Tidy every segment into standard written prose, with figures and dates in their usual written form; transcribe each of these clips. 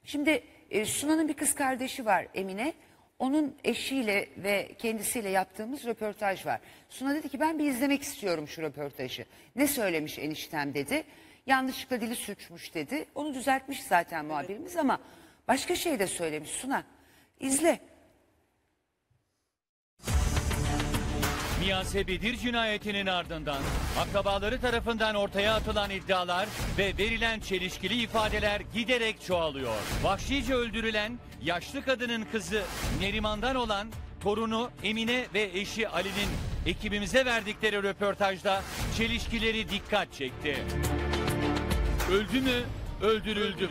Şimdi Suna'nın bir kız kardeşi var Emine. Onun eşiyle ve kendisiyle yaptığımız röportaj var. Suna dedi ki ben bir izlemek istiyorum şu röportajı. Ne söylemiş eniştem dedi. Yanlışlıkla dili sürçmüş dedi. Onu düzeltmiş zaten muhabirimiz ama başka şey de söylemiş Suna. İzle. Miyase Bedir cinayetinin ardından akrabaları tarafından ortaya atılan iddialar ve verilen çelişkili ifadeler giderek çoğalıyor. Vahşice öldürülen yaşlı kadının kızı Neriman'dan olan torunu Emine ve eşi Ali'nin ekibimize verdikleri röportajda çelişkileri dikkat çekti. Öldü mü, öldürüldü mü?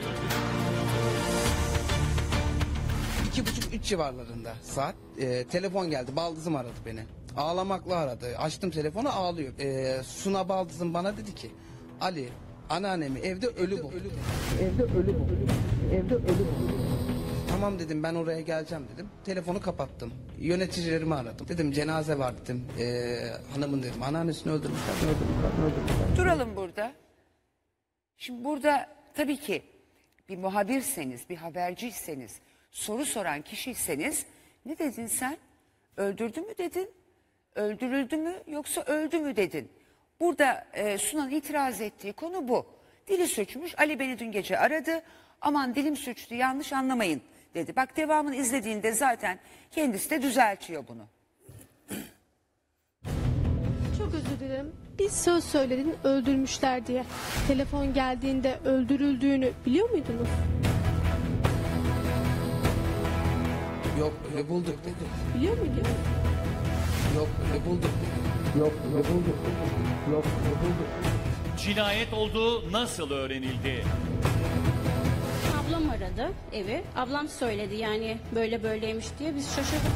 2.30-3 civarlarında saat telefon geldi. Baldızım aradı beni. Ağlamakla aradı. Açtım telefonu ağlıyor. Suna Baldızım bana dedi ki Ali anneannemi evde ölü bul. Evde ölü bul. Evde ölü bul. Tamam dedim ben oraya geleceğim dedim. Telefonu kapattım. Yöneticilerimi aradım. Dedim cenaze var dedim. Hanımın dedim anneannesini öldürmüşler. Duralım burada. Şimdi burada tabii ki bir muhabirseniz, bir haberciyseniz, soru soran kişiyseniz ne dedin sen? Öldürdü mü dedin? Öldürüldü mü yoksa öldü mü dedin? Burada Suna'nın itiraz ettiği konu bu. Dili sürçmüş. Ali beni dün gece aradı. Aman dilim sürçtü yanlış anlamayın dedi. Bak devamını izlediğinde zaten kendisi de düzeltiyor bunu. Çok özür dilerim. Bir söz söyledin öldürmüşler diye. Telefon geldiğinde öldürüldüğünü biliyor muydunuz? Yok öyle bulduk dedi. Biliyor muydun? Yok öyle bulduk dedi. Yok öyle bulduk dedi. Yok öyle bulduk. Cinayet olduğu nasıl öğrenildi? Ablam aradı evi. Ablam söyledi yani böyle böyleymiş diye biz şaşırdık.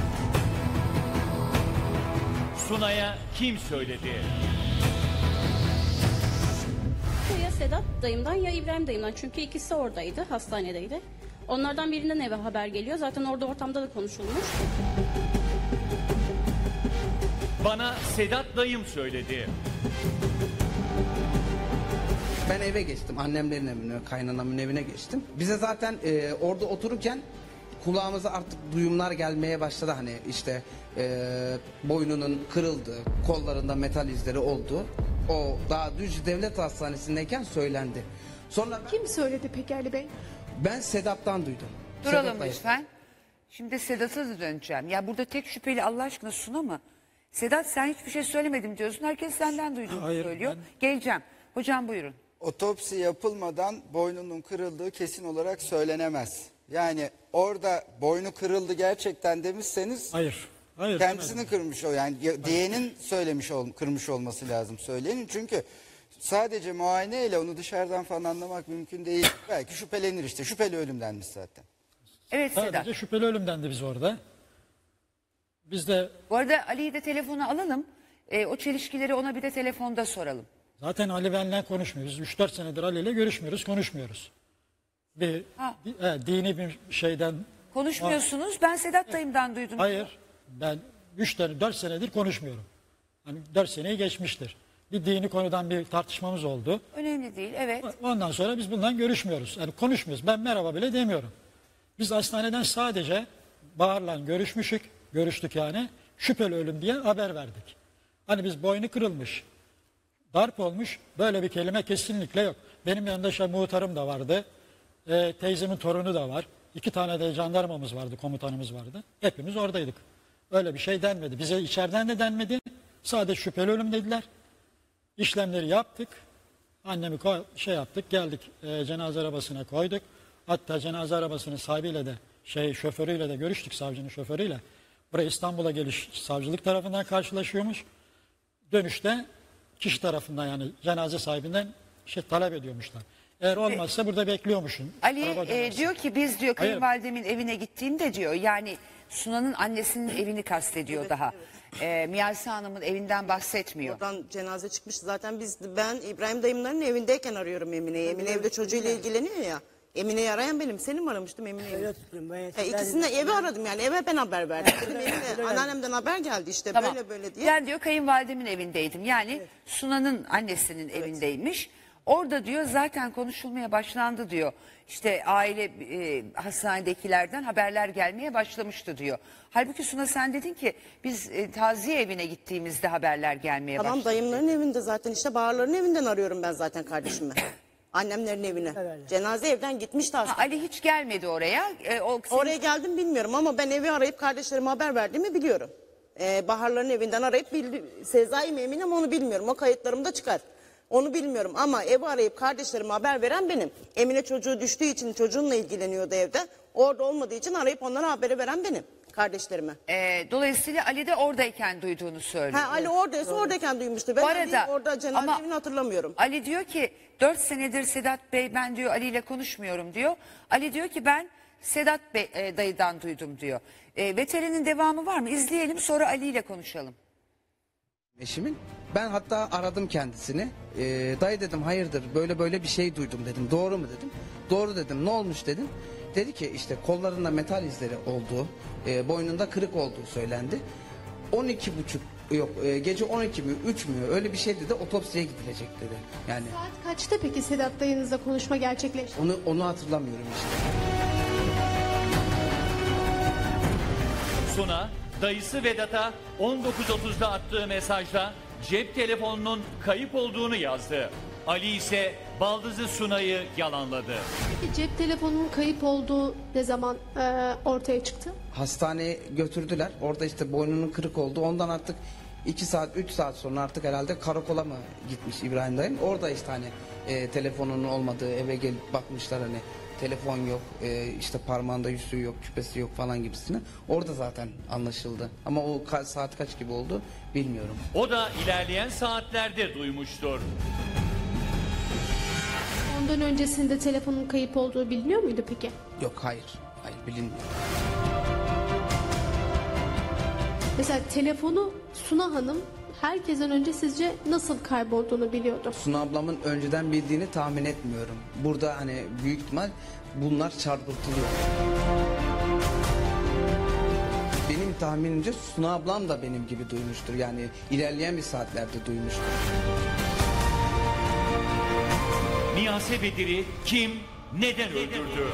Suna'ya kim söyledi? Ya Sedat dayımdan ya İbrahim dayımdan. Çünkü ikisi oradaydı, hastanedeydi. Onlardan birinden eve haber geliyor. Zaten orada ortamda da konuşulmuş. Bana Sedat dayım söyledi. Ben eve geçtim. Annemlerin evine, kaynanamın evine geçtim. Bize zaten orada otururken kulağımıza artık duyumlar gelmeye başladı. Hani işte boynunun kırıldığı, kollarında metal izleri olduğu. O daha Düzce Devlet Hastanesi'ndeyken söylendi. Sonra Kim söyledi peki Ali Bey? ben Sedat'tan duydum. Duralım Sedat dayı. lütfen. Şimdi Sedat'a da döneceğim. Ya burada tek şüpheli Allah aşkına Suna mı? Sedat sen hiçbir şey söylemedim diyorsun. Herkes senden duyduğunu Hayır, söylüyor. Geleceğim. Hocam buyurun. Otopsi yapılmadan boynunun kırıldığı kesin olarak söylenemez. Yani orada boynu kırıldı gerçekten demişseniz Hayır. Hayır. kendisini kırmış o yani diyenin kırmış olması lazım söyleyenin. Çünkü sadece muayeneyle onu dışarıdan falan anlamak mümkün değil. Belki şüphelenir işte. Şüpheli ölümdenmiş zaten. Evet Sedat. Sadece şüpheli ölümdendi biz orada. Biz de Bu arada Ali'yi de telefona alalım. O çelişkileri ona bir de telefonda soralım. zaten Ali benimle konuşmuyoruz. 3-4 senedir Ali ile görüşmüyoruz, konuşmuyoruz. Dini bir şeyden... Konuşmuyorsunuz. Ben Sedat dayımdan duydum. Hayır. Ben 4 senedir konuşmuyorum. Hani 4 seneyi geçmiştir. Bir dini konudan bir tartışmamız oldu. Önemli değil. Evet. Ondan sonra biz bundan görüşmüyoruz. Yani konuşmuyoruz. Ben merhaba bile demiyorum. Biz hastaneden sadece Bahar'la görüştük yani. Şüpheli ölüm diye haber verdik. Hani biz boynu kırılmış, darp olmuş böyle bir kelime kesinlikle yok. Benim yanımda muhtarım da vardı. Teyzemin torunu da var. 2 tane de jandarmamız vardı, komutanımız vardı. Hepimiz oradaydık. Öyle bir şey denmedi. Bize içeriden de denmedi. Sadece şüpheli ölüm dediler. İşlemleri yaptık. Annemi yaptık. Geldik cenaze arabasına koyduk. Hatta cenaze arabasının sahibiyle de şoförüyle de görüştük, savcının şoförüyle. Buraya İstanbul'a geliş savcılık tarafından karşılaşıyormuş. Dönüşte kişi tarafından yani cenaze sahibinden talep ediyormuşlar. Eğer olmazsa burada bekliyormuşsun. Ali diyor ki biz diyor kayınvalidemin evine gittiğimde diyor yani Suna'nın annesinin evini kastediyor daha. Miyase Hanım'ın evinden bahsetmiyor. Oradan cenaze çıkmış zaten ben İbrahim dayımların evindeyken arıyorum Emine'yi. Emine evde çocuğuyla ilgileniyor ya. Emine'yi arayan benim. Seni mi aramıştım Emine'yi? İkisini de eve aradım yani. Eve ben haber verdim. Dedim Emine anneannemden haber geldi işte Tamam. böyle diye. Ben diyor kayınvalidemin evindeydim. Yani Suna'nın annesinin evindeymiş. Orada diyor zaten konuşulmaya başlandı diyor. İşte aile hastanedekilerden haberler gelmeye başlamıştı diyor. Halbuki Suna sen dedin ki biz taziye evine gittiğimizde haberler gelmeye Tamam başladı. dayımların evinde zaten işte Baharların evinden arıyorum ben zaten kardeşimi. Annemlerin evine. Cenaze evden gitmişti aslında. Ali hiç gelmedi oraya. Oraya geldim bilmiyorum ama ben evi arayıp kardeşlerime haber verdiğimi biliyorum. Baharların evinden arayıp Sezai mi eminim onu bilmiyorum. O kayıtlarımda çıkar. Onu bilmiyorum ama evi arayıp kardeşlerime haber veren benim. Emine çocuğu düştüğü için çocuğunla ilgileniyordu evde. Orada olmadığı için arayıp onlara haberi veren benim kardeşlerime. Dolayısıyla Ali de oradayken duyduğunu söylüyor. Ali oradaysa oradayken duymuştu. Ben Bu arada, orada cenaze ama evini hatırlamıyorum. Ali diyor ki 4 senedir Sedat Bey ben diyor Ali ile konuşmuyorum diyor. Ali diyor ki ben Sedat Bey dayıdan duydum diyor. Veterinin devamı var mı? İzleyelim sonra Ali ile konuşalım. Eşimin. Ben hatta aradım kendisini. Dayı dedim hayırdır böyle böyle bir şey duydum dedim. Doğru mu dedim. Doğru dedim. Ne olmuş dedim. Dedi ki işte kollarında metal izleri olduğu, boynunda kırık olduğu söylendi. 12.30 yok gece 12 mi 3 mü öyle bir şey dedi, otopsiye gidilecek dedi. Yani Saat kaçta peki Sedat dayınızla konuşma gerçekleşti? onu hatırlamıyorum işte. Suna, dayısı Vedat'a 19.30'da attığı mesajda cep telefonunun kayıp olduğunu yazdı. Ali ise baldızı Suna'yı yalanladı. Peki cep telefonunun kayıp olduğu ne zaman ortaya çıktı? Hastaneye götürdüler. Orada işte boynunun kırık oldu. Ondan artık 2 saat 3 saat sonra artık herhalde karakola mı gitmiş İbrahim dayım. Orada işte hani telefonunun olmadığı eve gelip bakmışlar hani telefon yok, işte parmağında yüzüğü yok, küpesi yok falan gibisine. Orada zaten anlaşıldı. Ama o saat kaç gibi oldu bilmiyorum. O da ilerleyen saatlerde duymuştur. Ondan öncesinde telefonun kayıp olduğu biliniyor muydu peki? Yok hayır. Hayır bilinmiyor. Mesela telefonu Suna Hanım herkesten önce sizce nasıl kaybolduğunu biliyordu? Suna ablamın önceden bildiğini tahmin etmiyorum. Burada hani büyük ihtimal bunlar çarpıtılıyor. Benim tahminimce Suna ablam da benim gibi duymuştur. Yani ilerleyen bir saatlerde duymuştur. Niyase Bedir'i kim, neden öldürdü?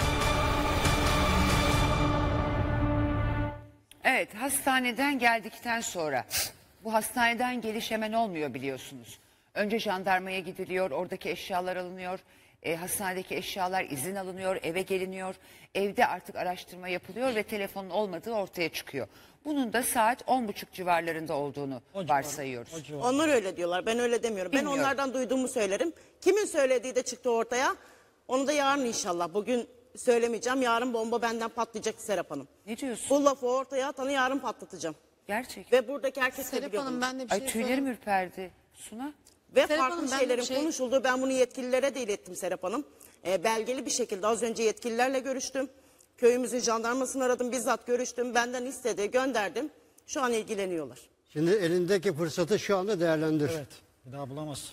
Evet, hastaneden geldikten sonra bu hastaneden geliş hemen olmuyor biliyorsunuz. Önce jandarmaya gidiliyor, oradaki eşyalar alınıyor, hastanedeki eşyalar izin alınıyor, eve geliniyor. Evde artık araştırma yapılıyor ve telefonun olmadığı ortaya çıkıyor. Bunun da saat 10.30 civarlarında olduğunu varsayıyoruz. Onlar öyle diyorlar. Ben öyle demiyorum. Bilmiyorum. Ben onlardan duyduğumu söylerim. Kimin söylediği de çıktı ortaya. Onu da yarın inşallah. Bugün söylemeyeceğim. Yarın bomba benden patlayacak Serap Hanım. Ne diyorsun? Bu lafı ortaya atanı yarın patlatacağım. Gerçekten. Ve buradaki herkes de Serap biliyor Hanım bunu. ben de bir Ay şey tüylerim söyleyeyim. ürperdi. Suna. Ve Serap farklı Hanım, ben de şeylerin bir şey- konuşulduğu, ben bunu yetkililere de ilettim Serap Hanım. Belgeli bir şekilde az önce yetkililerle görüştüm. Köyümüzün jandarmasını aradım, bizzat görüştüm. Benden istedi, gönderdim. Şu an ilgileniyorlar. Şimdi elindeki fırsatı şu anda değerlendir. Evet. Bir daha bulamazsın.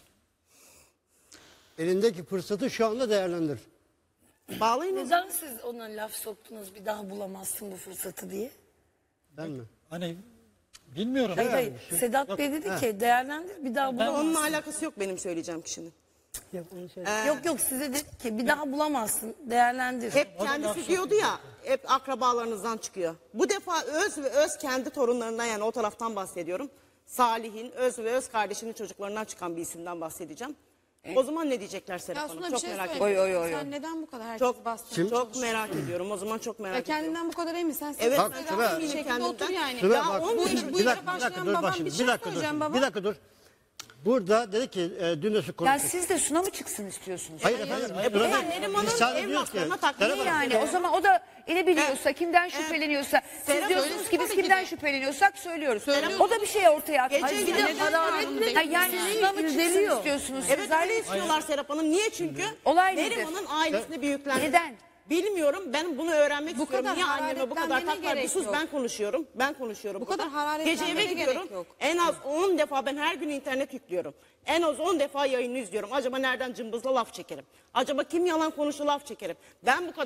Elindeki fırsatı şu anda değerlendir. Bağlayın onu. Neden siz ona laf soktunuz bir daha bulamazsın bu fırsatı diye? Ben mi? Hani bilmiyorum. Hayır, yani. hayır. Sedat Bey dedi ki değerlendir bir daha bulamazsın. Onunla alakası yok benim söyleyeceğim kişinin. Yok size dedi ki bir daha bulamazsın değerlendir. Hep kendisi diyordu ya, hep akrabalarınızdan çıkıyor. Bu defa öz ve öz kendi torunlarından, yani o taraftan bahsediyorum. Salih'in öz ve öz kardeşinin çocuklarından çıkan bir isimden bahsedeceğim. O zaman ne diyecekler Serap Ya Hanım? Suna bir Çok şey merak söyleyeyim. ediyorum. Oy. Sen neden bu kadar herkes Çok, bastırmaya çok çalışıyorsun? merak ediyorum. O zaman çok merak Ya ediyorum. kendinden bu kadar eminsen sen Evet, Bak, ben Sıra- eminim bir şekilde kendimden. otur yani. Sıra Ya bak, on bu beş- iş- bu bir işe dakika başlayan dur babam bak şimdi, bir bir şey dakika söyleyeceğim dur. baba. Bir dakika dur. Burada dedi ki dün de Ya konuştuk. siz de Suna mı çıksın istiyorsunuz? Hayır efendim. Bu burada Neriman'ın müsaade ediyoruz ki. evlatlarına taklit Serap Hanım, Yani o zaman o da ne biliyorsa, kimden şüpheleniyorsa, siz Serap diyorsunuz söylesin ki biz tabii ki kimden de. şüpheleniyorsak söylüyoruz. Söylüyoruz. O da bir şey ortaya atmış. Gece Bir de yarısı hararetle- Ha, yani Suna mı çıksın istiyorsunuz? Evet Siz öyle istiyorlar Serap Hanım. Niye? Çünkü Olay nedir? Neriman'ın ailesini büyüklendirdi. Neden? Bilmiyorum. Ben bunu öğrenmek Bu istiyorum. kadar Niye anneme bu kadar hararetlenmene taklar? Bir gerek sus, yok. ben konuşuyorum. Ben konuşuyorum. Bu burada. kadar hararetlenmene Gece eve gerek gidiyorum. yok. En az 10 defa ben her gün internet yüklüyorum. En az 10 defa yayını izliyorum. Acaba nereden cımbızla laf çekerim? Acaba kim yalan konuştu laf çekerim? Ben bu kadar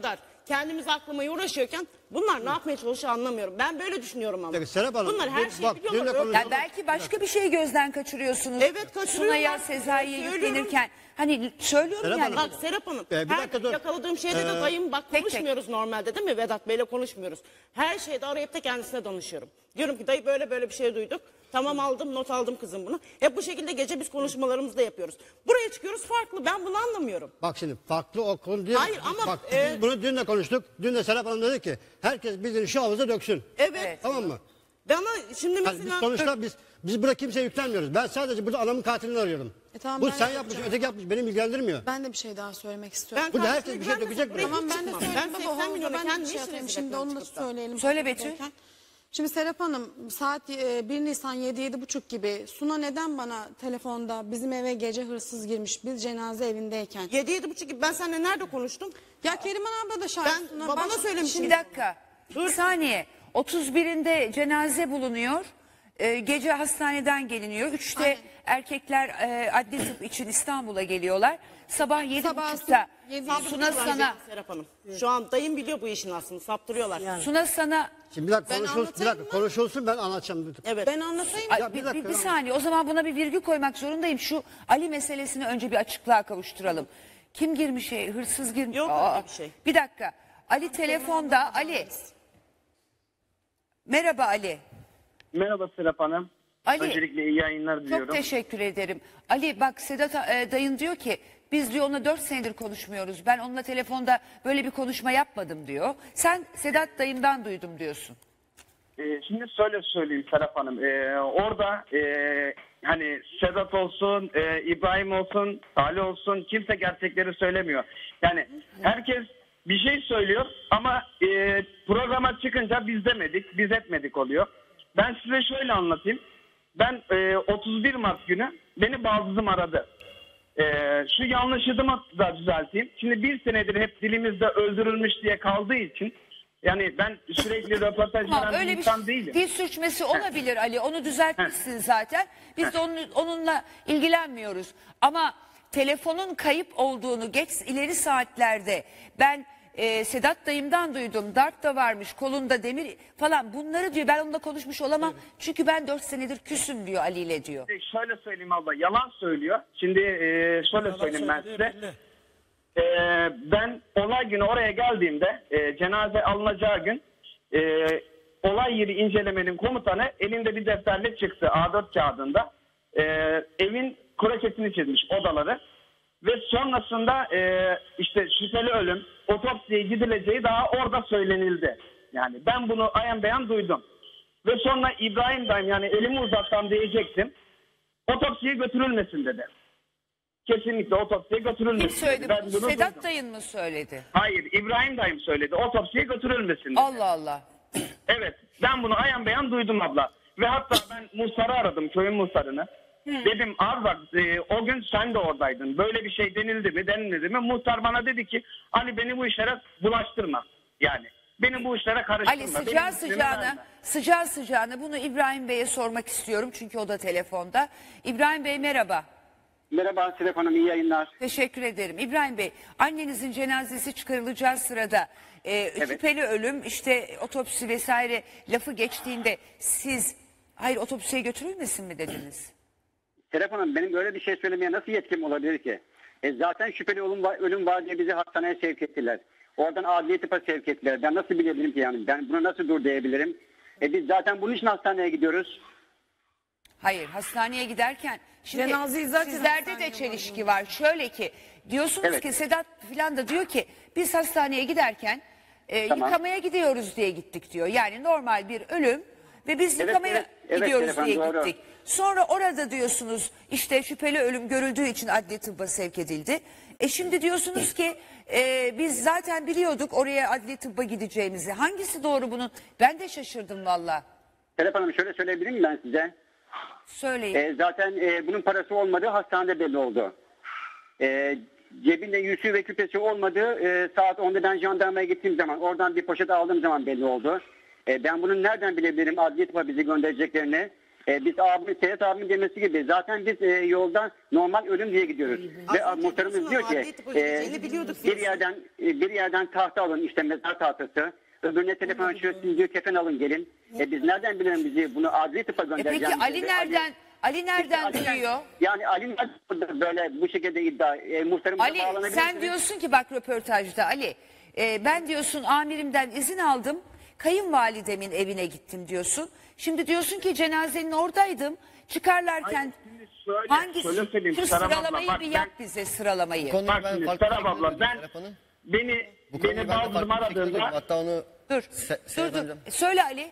kendimiz aklamayı uğraşıyorken bunlar ne yapmaya çalışıyor anlamıyorum. Ben böyle düşünüyorum ama. Peki Serap Hanım, Bunlar her bak, şeyi dünle biliyorlar. konuşalım. Ya belki başka bir şey gözden kaçırıyorsunuz. Evet, kaçırıyorlar. Sunay'a, Sezai'ye Söylüyorum. yüklenirken. Hani söylüyorum Serap yani. Hanım, Bak Serap Hanım, bir her dakika dur. yakaladığım şeyde de dayım bak tek. konuşmuyoruz normalde değil mi? Vedat Bey'le konuşmuyoruz. Her şeyde arayıp da kendisine danışıyorum. Diyorum ki dayı böyle bir şey duyduk. Tamam aldım, not aldım kızım bunu. Hep bu şekilde gece biz konuşmalarımızı da yapıyoruz. Buraya çıkıyoruz farklı. Ben bunu anlamıyorum. Bak şimdi farklı o konu değil. Hayır ama, Bak biz bunu dün de konuştuk. Dün de Serap Hanım dedi ki herkes bizim şu havuza döksün. Evet. Tamam mı? Bana şimdi Yani mesela... biz sonuçta biz burada kimseye yüklenmiyoruz. Ben sadece burada adamın katilini arıyorum. Tamam, Bu ben sen de yapmışsın, yapacağım. öteki yapmış. Beni ilgilendirmiyor. Ben de bir şey daha söylemek istiyorum. Ben Burada karşıyım, herkes bir şey ben de dökecek buraya buraya. Tamam ben de çıkmam. söyleyeyim. Ben Baba, 80 havuzda milyona ben de kendi bir şey işinizi söyleyeyim. Şimdi onu da çıkıp da. söyleyelim. Söyle Betül. Şimdi Serap Hanım saat 1 Nisan 7-7.30 gibi Suna neden bana telefonda bizim eve gece hırsız girmiş biz cenaze evindeyken. 7-7,5 gibi ben seninle nerede konuştum? Ya Keriman abla da şahit. Ben Suna, babana söylemişim. Bir dakika. Bir saniye. 31'inde cenaze bulunuyor. Gece hastaneden geliniyor. 3'te Aynen. erkekler adli tıp için İstanbul'a geliyorlar. Sabah 7.30'da Suna Saptırıyorlar sana Serap Hanım. Şu an dayım biliyor bu işin aslını. Saptırıyorlar. Suna sana Şimdi bir dakika Ben konuşulsun. Bir anlatayım dakika mı? konuşulsun ben anlatacağım. Evet. Ben anlatayım. Ay, Ya bir dakika, bir tamam. saniye o zaman buna bir virgül koymak zorundayım. Şu Ali meselesini önce bir açıklığa kavuşturalım. Kim girmiş hırsız girmiş? Yok öyle bir şey. Bir dakika. Ali telefonda. Ali. Merhaba Ali. Merhaba Serap Hanım. Ali. Öncelikle iyi yayınlar diliyorum. Çok teşekkür ederim. Ali bak Sedat dayın diyor ki biz diyor onunla 4 senedir konuşmuyoruz. Ben onunla telefonda böyle bir konuşma yapmadım diyor. Sen Sedat dayımdan duydum diyorsun. Şimdi şöyle söyleyeyim Serap Hanım. Orada hani Sedat olsun, İbrahim olsun, Salih olsun kimse gerçekleri söylemiyor. Yani herkes bir şey söylüyor ama programa çıkınca biz demedik, biz etmedik oluyor. Ben size şöyle anlatayım. Ben 31 Mart günü beni baldızım aradı. Şu yanlışımı da düzelteyim. Şimdi bir senedir hep dilimizde öldürülmüş diye kaldığı için yani ben sürekli röportaj Tamam, veren bir öyle bir insan değilim. dil sürçmesi olabilir Ali. Onu düzeltmişsin zaten. Biz de onunla ilgilenmiyoruz. Ama telefonun kayıp olduğunu geç ileri saatlerde ben Sedat dayımdan duydum. Darp da varmış, kolunda demir falan. Bunları diyor ben onunla konuşmuş olamam. Çünkü ben 4 senedir küsüm diyor Ali ile diyor. Şöyle söyleyeyim abla, yalan söylüyor. Şimdi şöyle söyleyeyim ben size. Ben olay günü oraya geldiğimde cenaze alınacağı gün olay yeri incelemenin komutanı elinde bir defterle çıktı A4 kağıdında. Evin kroketini çizmiş odaları ve sonrasında işte şüpheli ölüm otopsiye gidileceği daha orada söylenildi. Yani ben bunu ayan beyan duydum. Ve sonra İbrahim dayım yani elimi uzatsam diyecektim. Otopsiye götürülmesin dedi. Kesinlikle otopsiye götürülmesin. Kim söyledi? Ben bunu Sedat duydum. dayın mı söyledi? Hayır, İbrahim dayım söyledi. Otopsiye götürülmesin dedi. Allah Allah. Evet, ben bunu ayan beyan duydum abla. Ve hatta ben muhtarı aradım, köyün muhtarını. Dedim abi bak o gün sen de oradaydın. Böyle bir şey denildi mi, denilmedi mi? Muhtar bana dedi ki Ali beni bu işlere bulaştırma. Yani beni bu işlere karıştırma. Ali Benim sıcağı sıcağına bunu İbrahim Bey'e sormak istiyorum. Çünkü o da telefonda. İbrahim Bey merhaba. Merhaba Serap Hanım, iyi yayınlar. Teşekkür ederim. İbrahim Bey, annenizin cenazesi çıkarılacağı sırada şüpheli ölüm, işte otopsi vesaire lafı geçtiğinde siz hayır otopsiye götürülmesin mi dediniz? Serap Hanım benim böyle bir şey söylemeye nasıl yetkim olabilir ki? Zaten şüpheli ölüm var diye bizi hastaneye sevk ettiler. Oradan adliye tıpa sevk ettiler. Ben nasıl bilebilirim ki yani? Ben bunu nasıl dur diyebilirim? Biz zaten bunun için hastaneye gidiyoruz. Hayır, hastaneye giderken şimdi Cenazeyi zaten sizlerde de hastaneye çelişki var. Şöyle ki diyorsunuz Evet. ki Sedat filan da diyor ki biz hastaneye giderken Tamam. yıkamaya gidiyoruz diye gittik diyor. Yani normal bir ölüm ve biz Evet, yıkamaya evet, gidiyoruz Serap diye Hanım, doğru. gittik. Sonra orada diyorsunuz işte şüpheli ölüm görüldüğü için adli tıbba sevk edildi. Şimdi diyorsunuz ki biz zaten biliyorduk oraya adli tıbba gideceğimizi. Hangisi doğru bunun? Ben de şaşırdım valla. Serap Hanım şöyle söyleyebilir miyim ben size? Söyleyin. Zaten bunun parası olmadığı hastanede belli oldu. Cebinde yüzüğü ve küpesi olmadığı saat 10'da ben jandarmaya gittiğim zaman oradan bir poşet aldığım zaman belli oldu. Ben bunun nereden bilebilirim adli tıbba bizi göndereceklerini? Biz Sedat abimin demesi gibi zaten biz yoldan normal ölüm diye gidiyoruz. Ve muhtarımız diyor ki bir yerden tahta alın, işte mezar tahtası. Öbürüne telefon açıyorsunuz diyor, kefen alın gelin. Biz nereden bilelim bizi bunu adli tıpa göndereceğim? Peki Ali nereden duyuyor? Yani Ali böyle bu şekilde iddia muhtarımıza Ali bağlanabilir sen misiniz? diyorsun ki bak röportajda Ali ben diyorsun amirimden izin aldım. Kayınvalidemin evine gittim diyorsun. Şimdi diyorsun ki cenazenin oradaydım. Çıkarlarken hangisi? Şöyle söyleyeyim, Şu Serap abla, sıralamayı bak bir ben- yap bize sıralamayı. Bak şimdi Serap abla beni baldızım aradığında Hatta onu Dur. Söyle Ali.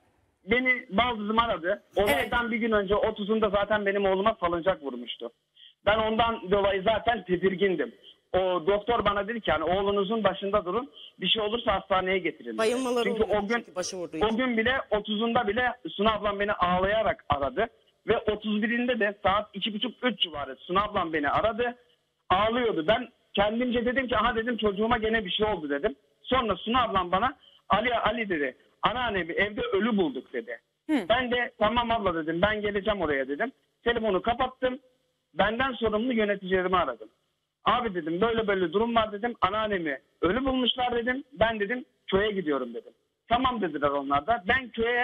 beni baldızım aradı. Olaydan bir gün önce 30'unda zaten benim oğluma salıncak vurmuştu. Ben ondan dolayı zaten tedirgindim. O doktor bana dedi ki hani oğlunuzun başında durun. Bir şey olursa hastaneye getirin. Bayılmaları Çünkü oluyor, o gün çünkü başı vurduğu o için. gün bile 30'unda bile Suna ablam beni ağlayarak aradı. Ve 31'inde de saat 2.30-3 civarı Suna ablam beni aradı. Ağlıyordu. Ben kendimce dedim ki aha dedim çocuğuma gene bir şey oldu dedim. Sonra Suna ablam bana Ali dedi. Anneannemi evde ölü bulduk dedi. Ben de tamam abla dedim ben geleceğim oraya dedim. Telefonu kapattım. Benden sorumlu yöneticilerimi aradım. Abi dedim böyle durum var dedim. Anneannemi ölü bulmuşlar dedim. Ben dedim köye gidiyorum dedim. Tamam dediler onlar da. Ben köye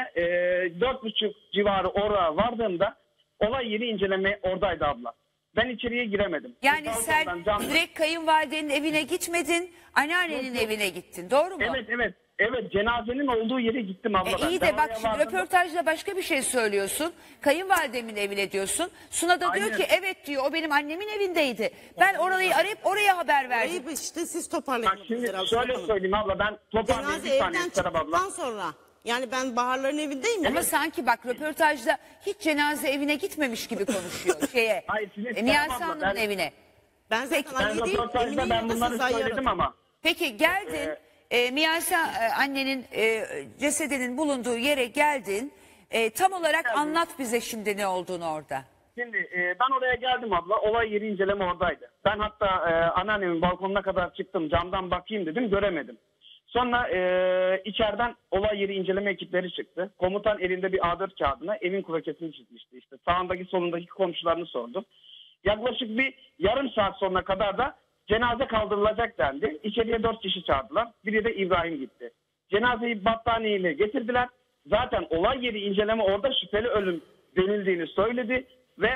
4.30 civarı oraya vardığımda olay yeri inceleme oradaydı abla. Ben içeriye giremedim. Yani Balkondan sen camdan- direkt kayınvalidenin evine gitmedin. Anneannenin evine gittin. Doğru mu? Evet cenazenin olduğu yere gittim abla. ben. İyi Ben de bak oraya şimdi vardım. röportajda başka bir şey söylüyorsun. Kayınvalidemin evine diyorsun. Suna da diyor Aynen. ki evet diyor o benim annemin evindeydi. Ben orayı arayıp oraya haber verdim. Orayı işte siz toparlayın. Bak şimdi şöyle söyleyeyim abla ben toparlayayım Cenaze bir saniye evden Serap abla. çıktıktan sonra. Yani ben Baharların evindeyim ya. Ama sanki bak röportajda hiç cenaze evine gitmemiş gibi konuşuyor Hayır, şimdi Niyase Serap abla, Hanım'ın ben- evine. Ben Peki. zaten Ali değil, Röportajda Emine'yi ben yolda bunları siz ayı söyledim aradın. ama. Peki geldin Miyase annenin cesedinin bulunduğu yere geldin. Tam olarak anlat bize şimdi ne olduğunu orada. Şimdi ben oraya geldim abla. Olay yeri inceleme oradaydı. Ben hatta anneannemin balkonuna kadar çıktım. Camdan bakayım dedim. Göremedim. Sonra içeriden olay yeri inceleme ekipleri çıktı. Komutan elinde bir A4 kağıdına evin kroketini çizmişti. İşte sağındaki solundaki komşularını sordu. Yaklaşık bir yarım saat sonra kadar da cenaze kaldırılacak dendi. İçeriye 4 kişi çağırdılar. Biri de İbrahim gitti. Cenazeyi battaniyeyle getirdiler. Zaten olay yeri inceleme orada şüpheli ölüm denildiğini söyledi. Ve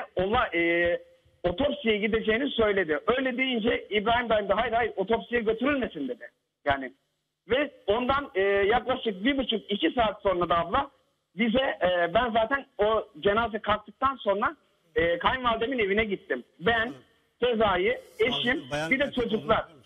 otopsiye gideceğini söyledi. Öyle deyince İbrahim dayım da hayır otopsiye götürülmesin dedi. Yani ve ondan yaklaşık 1,5-2 saat sonra da abla bize ben zaten o cenaze kalktıktan sonra kayınvalidemin evine gittim. Ben, Sezai, eşim bir de çocuklar.